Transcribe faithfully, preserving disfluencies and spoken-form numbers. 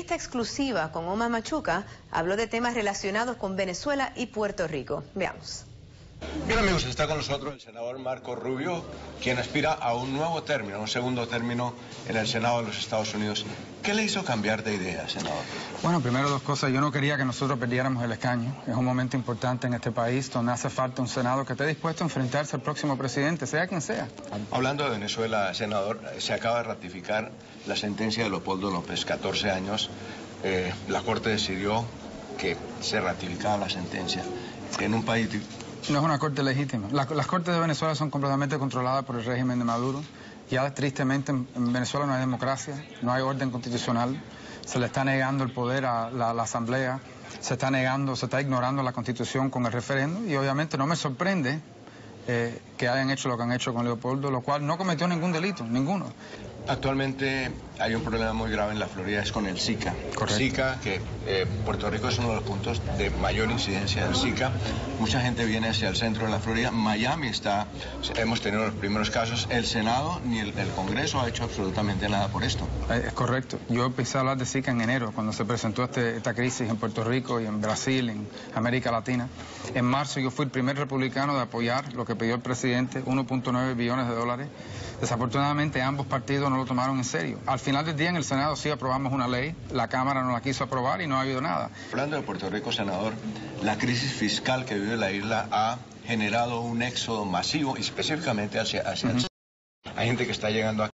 entrevista exclusiva con Omar Machuca, habló de temas relacionados con Venezuela y Puerto Rico. Veamos. Bien, amigos, está con nosotros el senador Marco Rubio, quien aspira a un nuevo término, un segundo término en el Senado de los Estados Unidos. ¿Qué le hizo cambiar de idea, senador? Bueno, primero dos cosas. Yo no quería que nosotros perdiéramos el escaño. Es un momento importante en este país donde hace falta un Senado que esté dispuesto a enfrentarse al próximo presidente, sea quien sea. Hablando de Venezuela, senador, se acaba de ratificar la sentencia de Leopoldo López, catorce años. Eh, la Corte decidió que se ratificaba la sentencia en un país... No es una corte legítima. La, las cortes de Venezuela son completamente controladas por el régimen de Maduro. Ya tristemente en, en Venezuela no hay democracia, no hay orden constitucional, se le está negando el poder a la, la Asamblea, se está negando, se está ignorando la Constitución con el referéndum y obviamente no me sorprende eh, que hayan hecho lo que han hecho con Leopoldo, lo cual no cometió ningún delito, ninguno. Actualmente hay un problema muy grave en la Florida, es con el Zika. Correcto. Zika, que eh, Puerto Rico es uno de los puntos de mayor incidencia del Zika. Mucha gente viene hacia el centro de la Florida. Miami está, hemos tenido los primeros casos. El Senado ni el, el Congreso ha hecho absolutamente nada por esto. Es correcto. Yo empecé a hablar de Zika en enero, cuando se presentó este, esta crisis en Puerto Rico y en Brasil, en América Latina. En marzo yo fui el primer republicano de apoyar lo que pidió el presidente, uno punto nueve billones de dólares. Desafortunadamente ambos partidos no lo tomaron en serio. Al final del día en el Senado sí aprobamos una ley, la Cámara no la quiso aprobar y no ha habido nada. Hablando de Puerto Rico, senador, la crisis fiscal que vive la isla ha generado un éxodo masivo, específicamente hacia, hacia uh-huh. el... Hay gente que está llegando a